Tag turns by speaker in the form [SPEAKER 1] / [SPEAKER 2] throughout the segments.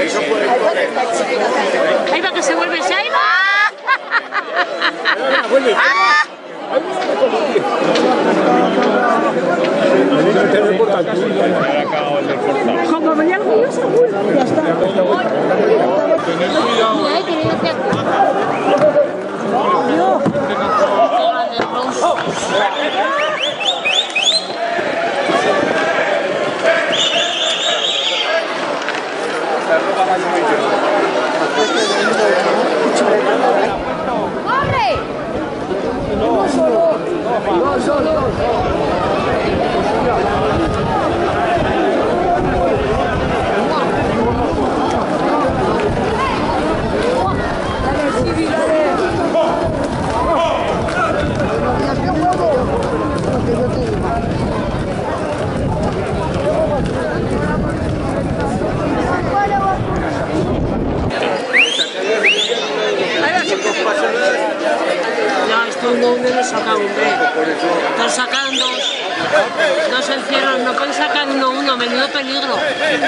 [SPEAKER 1] Ahí va que se vuelve, ahí va. Como venía el mío, seguro. Ya está.
[SPEAKER 2] ¡Corre! No solo. No solo.
[SPEAKER 1] No, esto no me lo saca, hombre. Están sacando dos encierros, no pueden sacar uno, menudo peligro.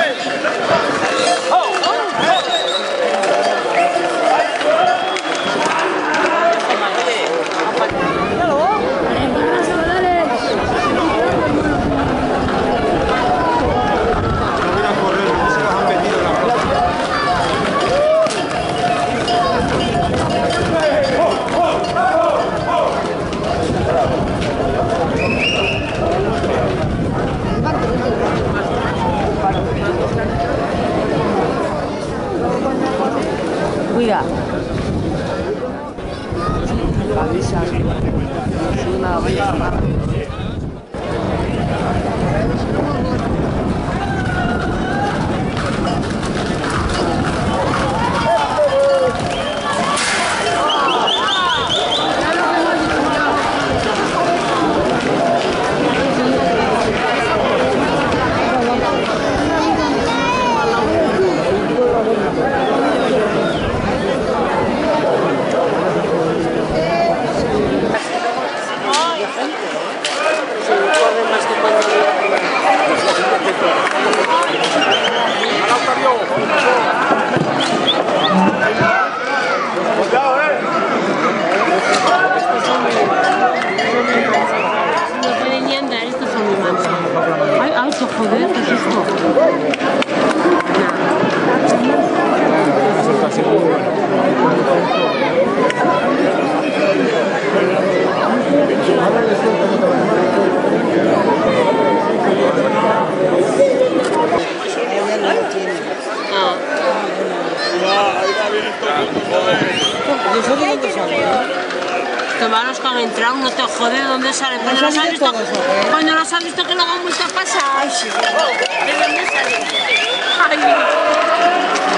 [SPEAKER 2] Cuida.
[SPEAKER 1] Joder, ¿qué es esto? Tomaros que han entrado, no te jode, ¿dónde salen? Cuando los has visto, que luego han vuelto a pasar. ¿De dónde salen? Ay.